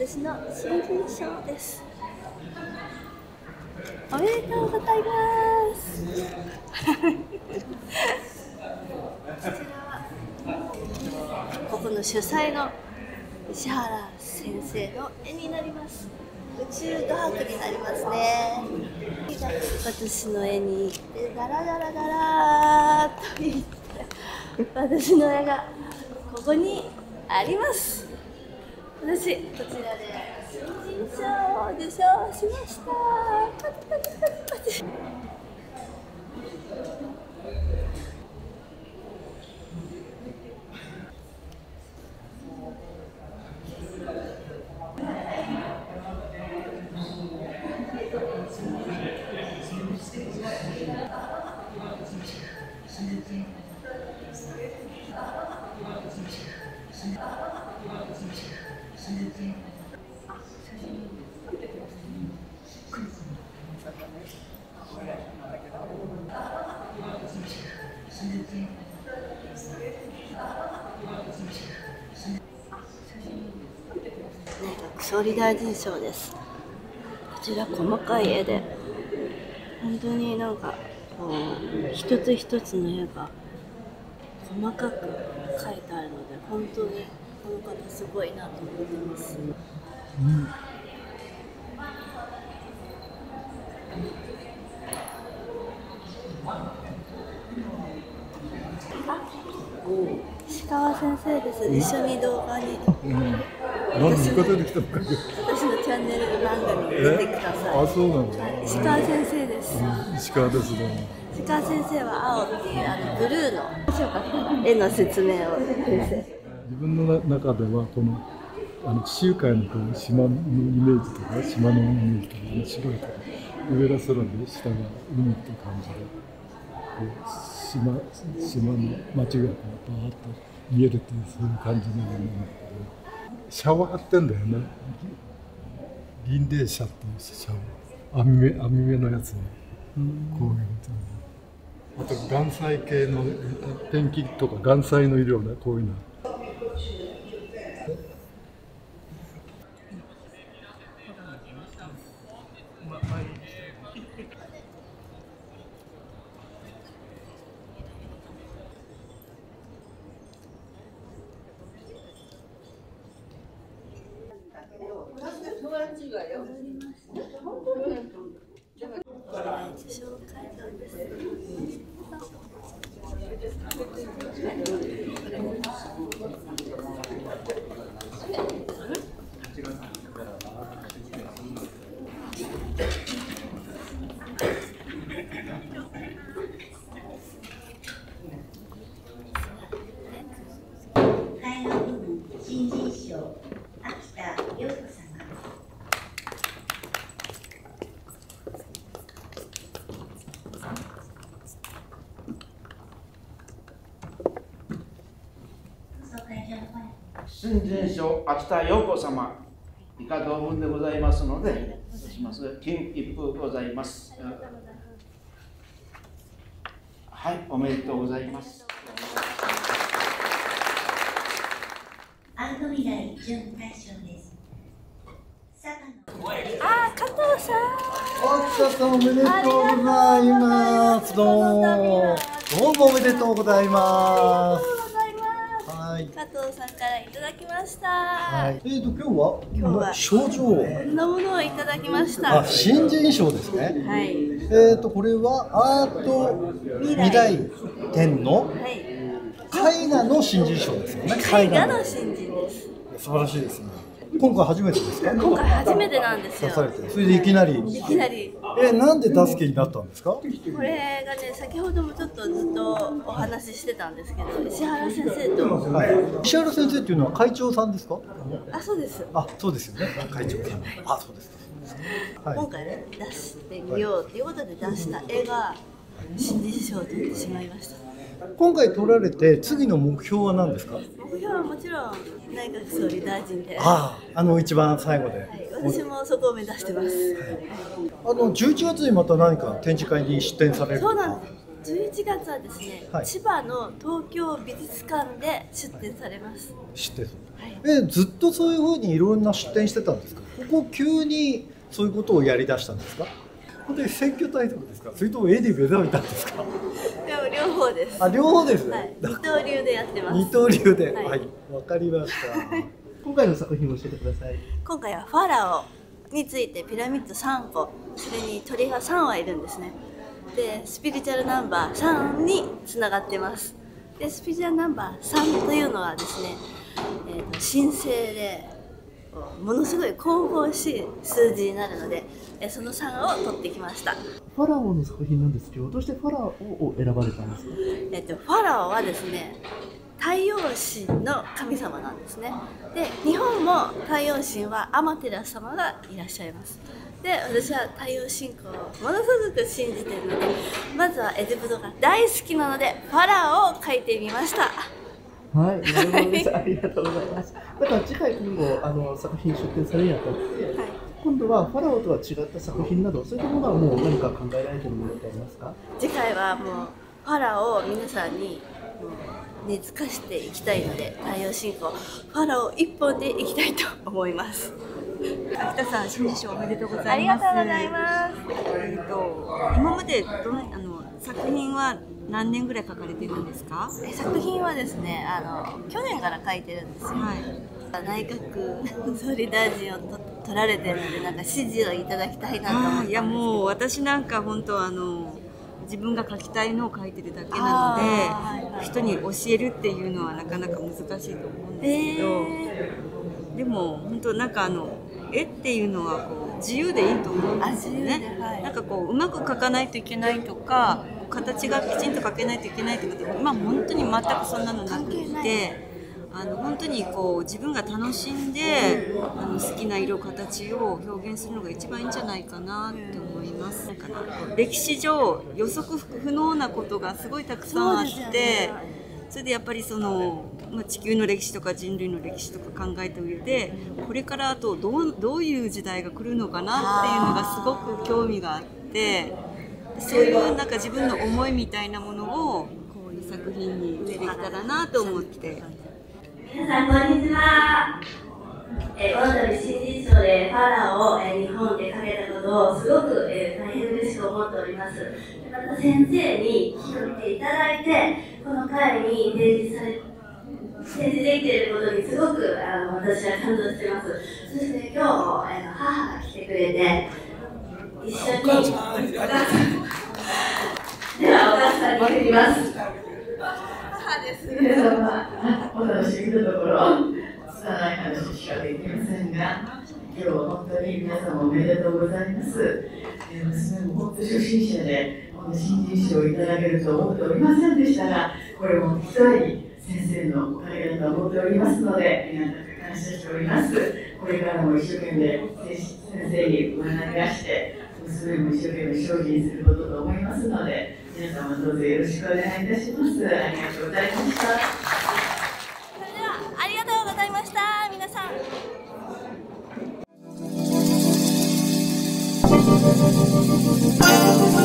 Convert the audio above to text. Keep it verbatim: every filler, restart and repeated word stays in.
私の新人賞です。おめでとうございます。こちらはここの主催の石原先生の絵になります。宇宙画伯になりますね。私の絵にダラダラダラーと言って私の絵がここにあります。私こちらで新人賞を受賞しました。パチパチパチパチ。内閣総理大臣賞です。こちら細かい絵で本当になんかこう一つ一つの絵が細かく描いてあるので、本当にこの方すごいなと思ってます。うん、石川先生です。一緒に動画に。うん、 何味方で来たのか。 私のチャンネル番組に出てください。 あ、そうなんだ。 石川先生です。 うん、石川ですね。 石川先生は青っていうあのブルーの絵の説明を先生。 自分の中ではこのあの地中海のこの島のイメージとか島のイメージとか白いとか上が空で下が海っていう感じでこう島島の街がこうバーッと見えるっていうそういう感じのものなんだけど、シャワー張ってんだよね。輪廻車っていうシャワー網目網目のやつにこういうあと岩彩系のペンキとか岩彩の色ね、こういうの。 受賞会場です。 新人賞秋田陽子様。 新人賞秋田陽子様以下同文でございますので、します金一封ございます。はい、おめでとうございます。 アート未来準大賞です。 あ、加藤さん。 秋田さんおめでとうございます。どうも。どうもおめでとうございます。 はい、加藤さんからいただきました。 はい。えーと今日は今日は賞状。 こんなものをいただきました。 あ、新人賞ですね。 はい。 えーとこれはアート未来展の絵画の新人賞ですよね。 絵画の新人です。 素晴らしいですね。今回初めてですか？ 今回初めてなんですよ。 出されて、それでいきなり。 いきなり。 え、なんでダスケになったんですか？これがね、先ほどもちょっとずっとお話ししてたんですけど、石原先生と。 はい。石原先生っていうのは会長さんですか？ あ、そうです。 あ、そうですよね。会長さん。あ、そうです。 はい、今回ね、出してみようということで出した絵が新人賞を取ってしまいました。 今回取られて次の目標は何ですか？ 目標はもちろん内閣総理大臣で。 ああ、あの一番最後で。はい、 私もそこを目指してます。はい、 あのじゅういちがつにまた何か展示会に出展される。 そうなんです。じゅういちがつはですね、 はい、 千葉の東京美術館で出展されます。 出展。 えずっとそういうふうにいろんな出店してたんですか？ここ急にそういうことをやりだしたんですか？本当に選挙対策ですか？それとも絵に目覚めたんですか？ でも両方です。 あ、両方ですね。 はい、二刀流でやってます。 二刀流で、 はい、 はい、わかりました。 今回の作品を教えてください。 今回はファラオについてピラミッドさんこ、それに鳥がさん羽いるんですね。で、スピリチュアルナンバーさんにつながってます。で、スピリチュアルナンバーさんというのはですね、えーと、神聖でものすごい神々しい数字になるので、そのさんを取ってきました。 ファラオの作品なんですけど、どうしてファラオを選ばれたんですか？ えっと、ファラオはですね、太陽神の神様なんですね。で、日本も太陽神はアマテラス様がいらっしゃいます。で、私は太陽信仰をものすごく信じているので、まずはエジプトが大好きなのでファラオを描いてみました。 はい、なるほどです。ありがとうございます。だから次回今後あの作品出展されるにあたって、はい、今度はファラオとは違った作品など、そういったものはもう何か考えられているものってありますか？ 次回はもうファラオを皆さんに根付かしていきたいので、太陽信仰ファラオ一本でいきたいと思います。 秋田さん、新受賞おめでとうございます。 ありがとうございます。 えっと今までどのあの作品は何年ぐらい書かれてるんですか？ え作品はですね、あの去年から書いてるんですよ。 はい。 内閣総理大臣をと取られてるので、なんか指示をいただきたいなと思って。 いやもう私なんか本当あの自分が書きたいのを書いてるだけなので、はいはい、人に教えるっていうのはなかなか難しいと思うんですけど、えー、でも本当なんかあの絵っていうのはこう自由でいいと思うんですよね。はい、なんかこううまく描かないといけないとか、形がきちんと描けないといけないとか、まあ本当に全くそんなのなくて。あの本当にこう自分が楽しんであの好きな色形を表現するのが一番いいんじゃないかなって思います。だから歴史上予測不能なことがすごいたくさんあって、それでやっぱりその、まあ、地球の歴史とか人類の歴史とか考えた上で、これからあとどう、どういう時代が来るのかなっていうのがすごく興味があって、そういうなんか自分の思いみたいなものをこういう作品にできたらなと思って。 皆さんこんにちは。えー、この度新人賞でファラオを、えー、日本でかけたことをすごく、えー、大変嬉しく思っております。また先生に聞いていただいて、この会に提示され展示できていることにすごくあの私は感動しています。そして今日も、えー、母が来てくれて一緒にお母さんではお母さんに振ります。 皆様、お楽しみのところ、つたない話しかできませんが、今日は本当に皆様おめでとうございます。えー、娘も本当初心者で、この新人賞をいただけると思っておりませんでしたが、これも一人先生のおかげだと思っておりますので、皆さん感謝しております。これからも一生懸命先生に学びまして、娘も一生懸命精進することと思いますので、皆様どうぞよろしくお願いいたします。ありがとうございました。 それではありがとうございました。皆さん。